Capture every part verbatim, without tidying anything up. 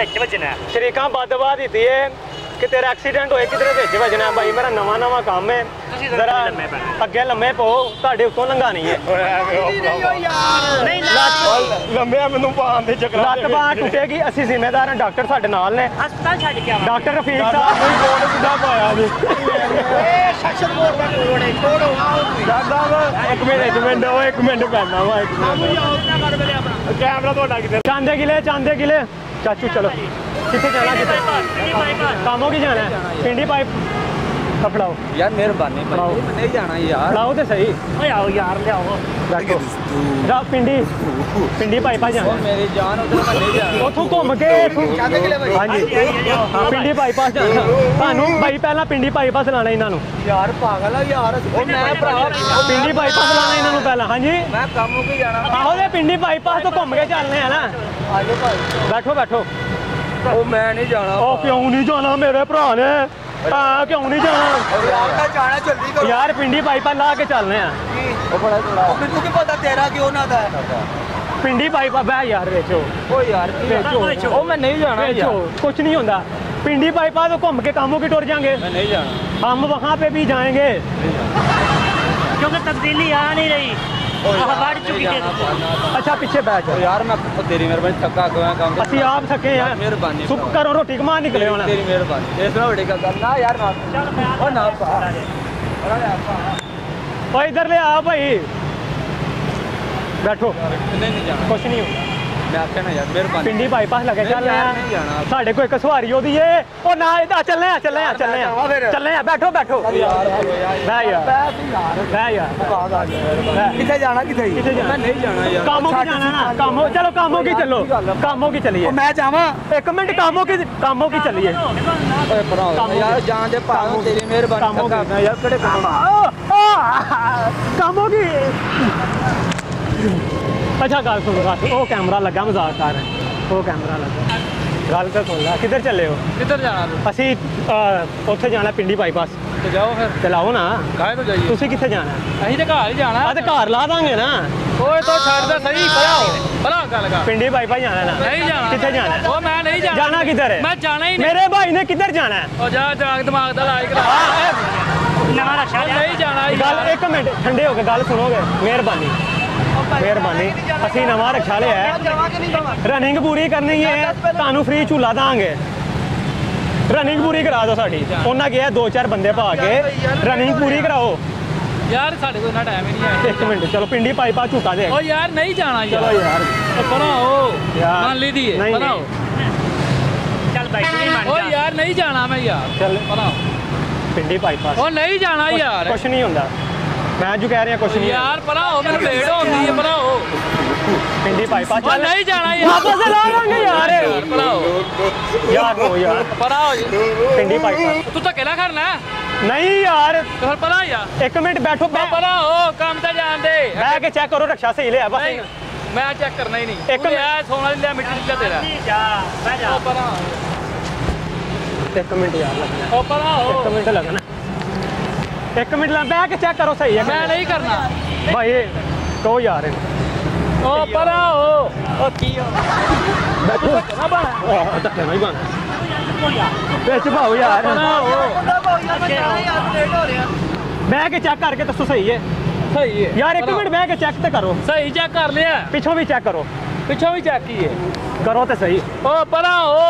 ਵਿੱਚ ਵੱਜਣਾ ਸ਼ਰੀਕਾਂ ਬਦਵਾ ਦਿੱਤੀ ਹੈ कि तेरा एक्सीडेंट होए किधरे बेच वजना भाई मेरा नवा नवा काम है जरा अगे लम्बे पो ਤੁਹਾਡੇ ਉੱਤੋਂ ਲੰਘਾ ਨਹੀਂ ਹੈ ਨਹੀਂ ਲੰਬੇ ਮੈਨੂੰ ਪਾਣ ਦੇ ਚੱਕਰ ਲੱਤ ਬਾਹ ਟੁੱਟੇਗੀ ਅਸੀਂ ਜ਼ਿੰਮੇਦਾਰ ਹਾਂ ਡਾਕਟਰ ਸਾਡੇ ਨਾਲ ਨੇ ਹਸਪਤਾਲ ਛੱਡ ਕੇ ਆਵਾਂ ਡਾਕਟਰ ਰਫੀਕ ਸਾਹਿਬ ਕੋਈ ਕੋਡ ਕਿੱਦਾਂ ਪਾਇਆ ਜੀ ਇਹ ਸੈਕਸ਼ਨ ਬੋਰਡ ਦਾ ਕੋਡ ਹੈ ਕੋਡ ਆਓ ਦਾਦਾ ਇੱਕ ਮਿੰਟ ਇੱਕ ਮਿੰਟ ਉਹ ਇੱਕ ਮਿੰਟ ਪੈਣਾ ਵਾ ਇੱਕ ਮਿੰਟ ਕੈਮਰਾ ਤੁਹਾਡਾ ਕਿੱਥੇ ਚਾਂਦੇ ਕਿਲੇ ਚਾਂਦੇ ਕਿਲੇ चाचू चलो कितने जाना कितने कामों की जाना है पिंडी पाइप पड़ाओ यार मेहरबानी नहीं जाना यार पड़ाओ तो सही आओ यार ले आओ बैठो जाओ पिंडी पिंडी पाइपा जाना मेरी जान उधर नहीं जाना उथों घूम के हां जी पिंडी पाइपा जाना थानू भाई पहला पिंडी पाइपा चलाना इन्हां नु यार पागल है यार ओ मैं भरा पिंडी पाइपा चलाना इन्हां नु पहला हां जी मैं कामों की जाना आओ दे पिंडी पाइपा तो घूम के चलने हैं ना आजो भाई बैठो बैठो ओ मैं नहीं जाना ओ क्यों नहीं जाना मेरे भरा ने हाँ क्यों नहीं जाना यार जाना जल्दी करो यार पिंडी पाइपा ला के चलने हैं ओ बड़ा थोड़ा मेनू की पता तेरा क्यों ना था पिंडी पाइपा बह यार बेचो ओ यार बेचो ओ मैं नहीं जाना यार कुछ नहीं होता पिंडी पाइपा तो घूम के कामों की टुर जाएंगे मैं नहीं जाना हम वहाँ पे भी जाएंगे क्योंकि तब्दीली आ नहीं रही बढ़ चुकी है अच्छा पीछे बैठ जाओ यार मैं तेरी मेहरबानी थका गया काम असि आप थके हैं मेहरबानी सुख करो रोटी कमा निकले होना तेरी मेहरबानी इस रोटी का करना यार ना ओ ना ओ इधर ले आ भाई बैठो नहीं नहीं जाना कुछ नहीं होगा मैं आख्या ना यार मेहरबानी पिंडी बाईपास लगे चल नहीं जाना साडे कोई सवारी ओदी है ओ ना चलने आ चलने आ चलने आ चलने आ बैठो बैठो यार बैठ यार बैठ यार किथे जाना किथे किथे जाना मैं नहीं जाना यार कामों की जाना ना कामों चलो कामों की चलो कामों की चलिए मैं जावा एक मिनट कामों की कामों की चलिए ओए भरा यार जान दे भाव तेरी मेहरबानी का यार कड़े कामों की अच्छा गल सुन वो कैमरा लगा मजाक कर रहे वो कैमरा लगा गल तो सुन ला किधर चले हो किधर जाना असी उत्थे जाना पिंडी बाईपास तो जाओ फिर चलाओ ना काहे तो जाइए तुसी किथे जाना अहीं ते घर ही जाना आ ते घर ला दांगे ना ओए तो छड़ दे सही भराओ भला गल कर पिंडी बाईपास जाना ना नहीं जाना किथे जाना ओ मैं नहीं जाना जाना किधर है मैं जाना ही नहीं मेरे भाई ने किधर जाना है ओ जा जाग दिमाग दा लाई करा नवा रक्षा नहीं जाना गल एक मिनट ठंडे हो के गल सुनोगे मेहरबानी मेहरबानी असी नवा रखा लिया है रनिंग पूरी करनी है तुहानू फ्री झूला दांगे रनिंग पूरी करा दो साडी उन्हें कहा दो चार बंदे पा के रनिंग पूरी कराओ यार साडे कोल इतना टाइम ही नहीं है एक मिनट चलो पिंडी पाइपा झूठा दे ओ यार नहीं जाना यार चलो यार बनाओ मान ली दी बनाओ चल भाई नहीं मान ओ यार नहीं जाना मैं यार चल बनाओ पिंडी पाइपा ओ नहीं जाना यार कुछ नहीं होंदा मैं जो कह रहा कुछ नहीं यार भराओ मेरे लेट होंदी है भराओ पिंडी पाइपा चल नहीं जाना यार वापस ला लांगे यार भराओ यार हो यार भराओ पिंडी पाइपा तू तो अकेला करना नहीं यार तो फिर भरा यार एक मिनट बैठो भराओ काम तो जान दे बैठ के चेक करो रक्षा सही ले बस मैं चेक करना ही नहीं एक मिनट सोना ले मिट्टी निकला तेरा जा बैठ जा भराओ एक मिनट यार लगना ओ भराओ एक मिनट लगना एक मिनट बैठ के चेक करो सही है मैं नहीं करना भाई तो यार ओ परा हो ओ की हो बैठो ना बन धक्के नहीं बन बेच भाओ यार ना हो लेट हो रहा बैठ के चेक करके दसो सही है सही है यार एक मिनट बैठ के चेक तो करो सही चेक कर लिया पिछों भी चेक करो पिछों भी चेक किए करो तो सही ओ परा हो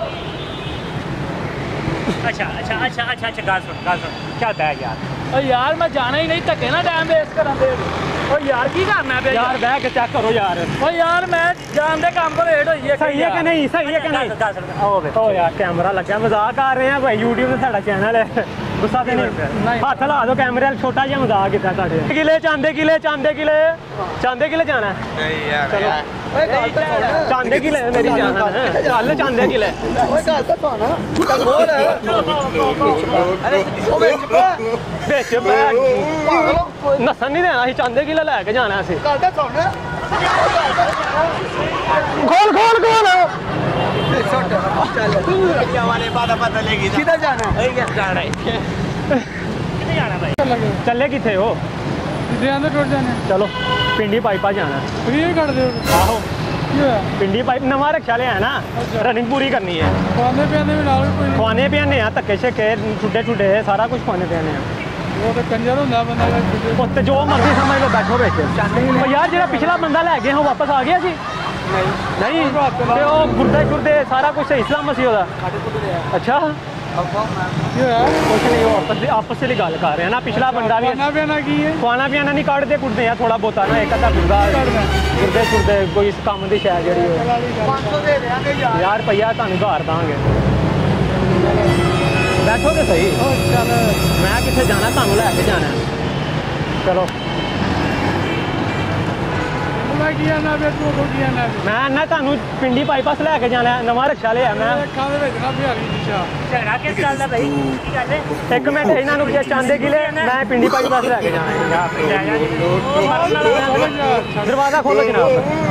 अच्छा अच्छा अच्छा अच्छा अच्छा गाल सुन गाल सुन क्या है यार ओ यार मैं जाना ही नहीं धक्के ना टाइम वेस्ट करा दे ओ यार की करना है यार बैठ के चेक करो यार ओ यार मैं जान दे काम को लेट होई है सही है कि नहीं सही है कि नहीं आओ बे ओ यार कैमरा लगा मजाक कर रहे हैं भाई YouTube ਤੇ ਸਾਡਾ ਚੈਨਲ ਹੈ गुस्सा ਤੇ नहीं हथ ला दो कैमरे वाल छोटा जिहा मजाक कीता साडे किले चांदे किले चांदे किले चांदे किले जाना नहीं यार चलो चांदे किले मेरी जान है चल चांदे किले ओए गल तो सुन चल बोल अरे ओ बेच बेच नसन नहीं देना असीं चांदे किले लैके जाना असीं गल तो सुन खोल खोल खोल चल वाले बात पता लेगी किधर जाना है क्या जाना है किधर जाना भाई चले किथे हो इधर अंदर टूट जाने चलो पिंडी पाइपा जाना फ्री कर दो आहो पिंडी पाइप नवा रक्षा लिया है ना, रनिंग पूरी करनी है। खाने पीने भी नाल कोई खुआने पियाने आ धक्के शक्के छुट्टे छुट्टे सारा कुछ खुआने पियाने आ। वो तो कंजर होंदा बंदा का उत्ते जो मर्जी समझ लो, बैठो बेच यार। जो पिछला बंदा लै गए हो वापस आ गया सी नहीं? ते ओ गुर्दे गुर्दे सारा कुछ सही सलामत सी ओदा। अच्छा कुछ नहीं, वो आपस आपस से गल कर रहे हैं ना। पिछला बंदा भी खाना पीना की है, खाना पीना नहीं कटते कुटते हैं थोड़ा बहुत ना, एक अद्धा गुर्दा गुर्दे छुड़ते कोई इस काम की शायद जी यार रुपया तुहानू घर दांगे। बैठो तो सही, चल मैं कितने जाना तुहानू लैके जाना। चलो मैं किया ना बे तू को किया ना मैं ना तुहानू पिंडी बाईपास लैके जाना, नवा रक्षा लिया मैं। खाने भेजना बिहारी दिशा झगड़ा किस गल दा भाई? एक मिनट इन्हां नू चांदे किले मैं पिंडी बाईपास लैके जाना। दरवाजा खोलो जनाब।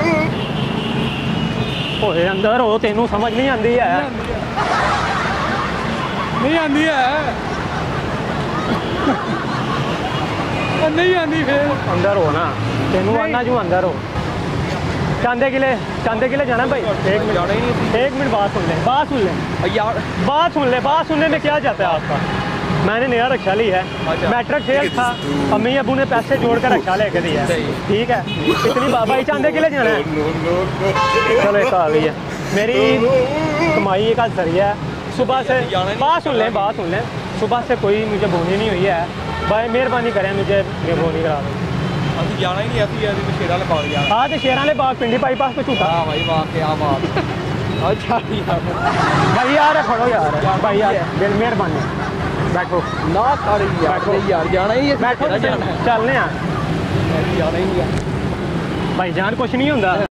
ओए अंदर हो, तेनू समझ नहीं आती है? नहीं आती है, नहीं आती फिर अंदर हो ना, तेनू आना जो अंदर हो। चांदे किले चांदे किले जाना भाई? एक मिनट एक मिनट बात सुन ले, बात सुन ले यार, बात सुन ले। बात सुनने में क्या जाता है आपका? मैंने नया रक्षा ली है, मैट्रिक फेल था, अम्मी अबू ने पैसे जोड़ कर रक्षा लेके दिया, ठीक है? इतनी भाई चांदे किले जाना है? चलो एक आ गई है मेरी कमाई का जरिया है। सुबह से बात सुन लें, बात सुन लें। सुबह से कोई मुझे बोनी नहीं हुई है भाई, मेहरबानी करें मुझे बोनी करा दो। ਅਸੀਂ ਜਾਣਾ ਹੀ ਨਹੀਂ, ਅਸੀਂ ਇਹਦੀ ਸ਼ੇਰਾਂ ਵਾਲੇ ਬਾਗ ਜਾਣਾ। हाँ तो शेर वाले बाग पिंडी बाईपास पे झूठा। हाँ भाई वाह क्या बात। अच्छा यार भाई यार खड़ो यार, भाई यार दिल मेहरबानी बैठो ना सारी यार बैठो यार जाना ही है, बैठो जाना है चलने आ जाना ही है भाई जान कुछ नहीं होंदा।